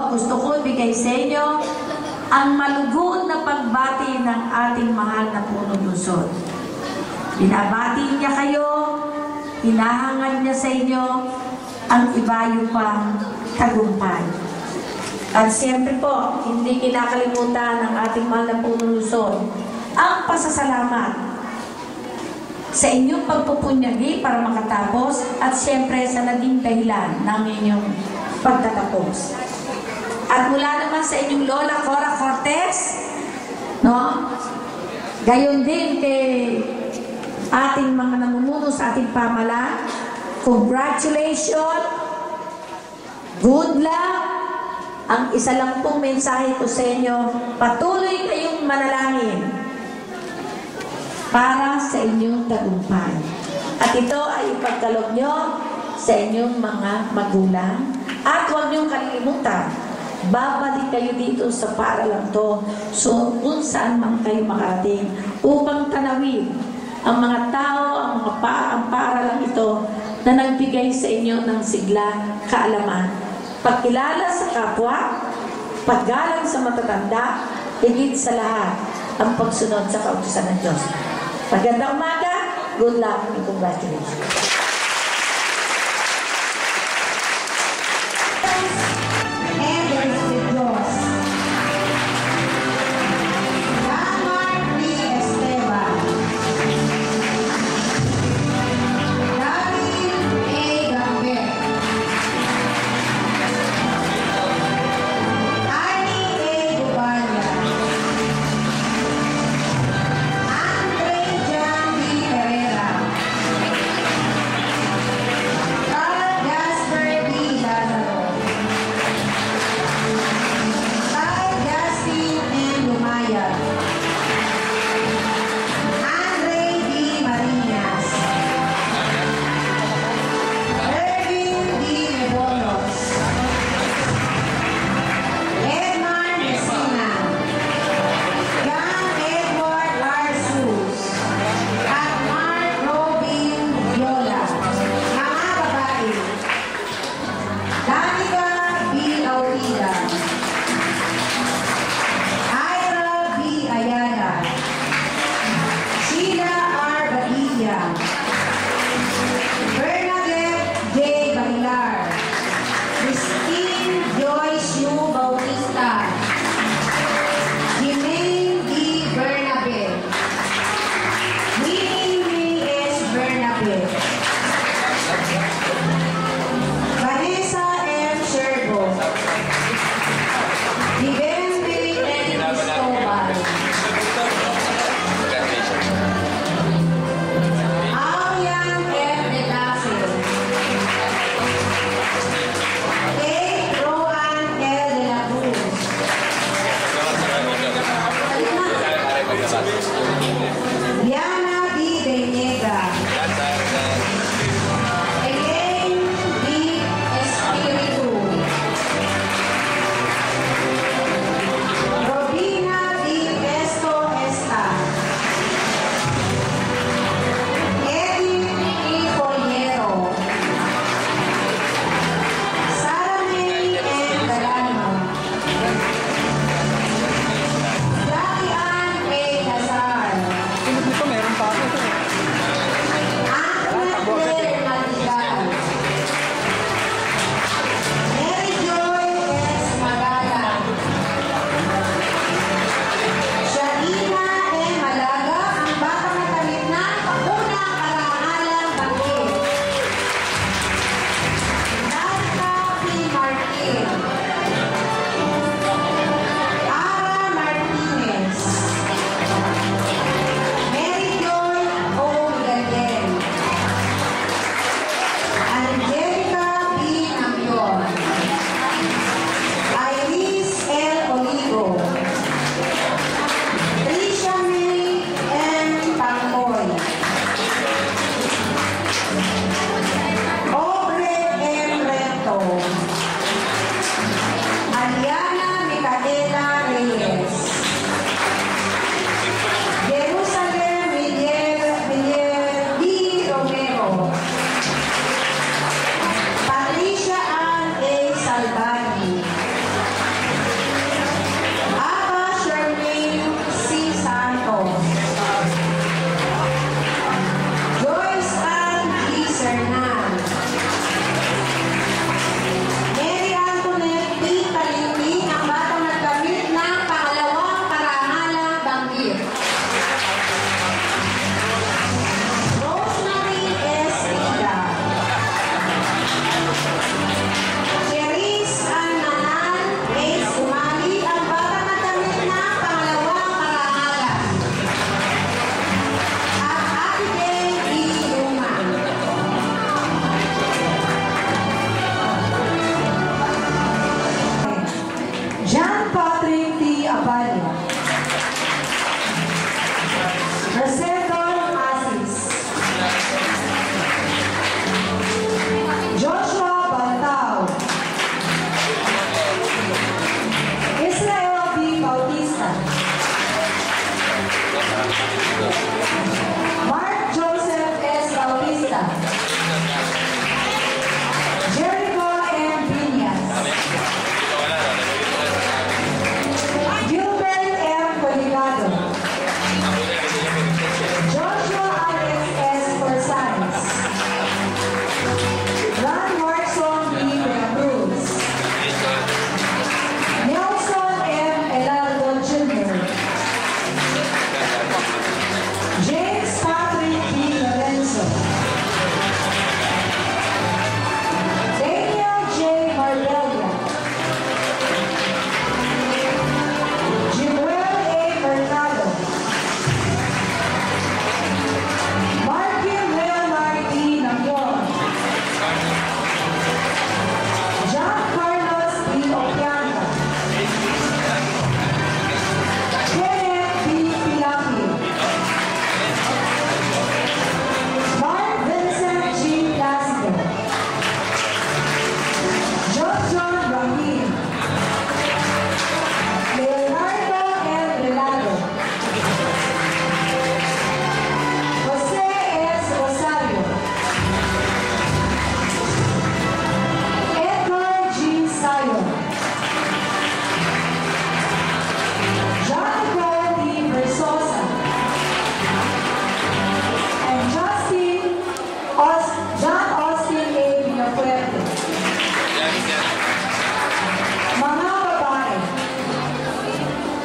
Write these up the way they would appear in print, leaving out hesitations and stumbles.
Gusto ko ibigay sa inyo ang malugod na pagbati ng ating mahal na punong lungsod. Binabati niya kayo, hinahangad niya sa inyo ang ibayo pang tagumpay. At siyempre po, hindi kinakalimutan ng ating mahal na punong lungsod ang pasasalamat sa inyong pagpupunyagi para makatapos at siyempre sa naging dahilan ng inyong pagtatapos. At mula naman sa inyong Lola Cora Cortez, no? Gayon din kay ating mga namumuno sa ating pamahalaan, congratulations, good luck. Ang isa lang pong mensahe ko sa inyo, patuloy kayong manalangin para sa inyong tagumpay. At ito ay ipagkaloob nyo sa inyong mga magulang. At huwag niyong kalilimutan, babalik kayo dito sa paaralang to, so kung saan man kayo makarating, upang tanawin ang mga tao, ang paaralang ito na nagbigay sa inyo ng sigla kaalaman, pagkilala sa kapwa, paggalang sa matatanda, higit sa lahat ang pagsunod sa kautusan ng Diyos. Magandang umaga, good luck and congratulations.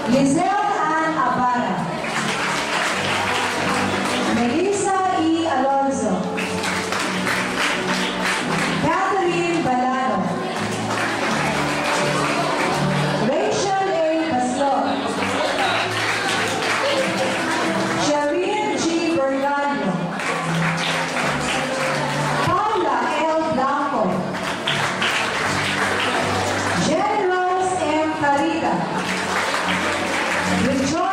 Lizelle Ann Abara. Melissa E. Alonzo. Catherine Balano. Rachel A. Pastor. Shereen G. Bergano. Paula L. Blanco. Jen Rose M. Carita. Rejoice